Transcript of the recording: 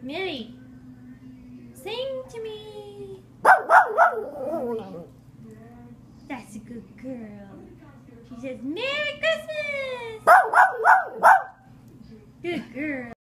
Millie, sing to me. That's a good girl. She says, Merry Christmas.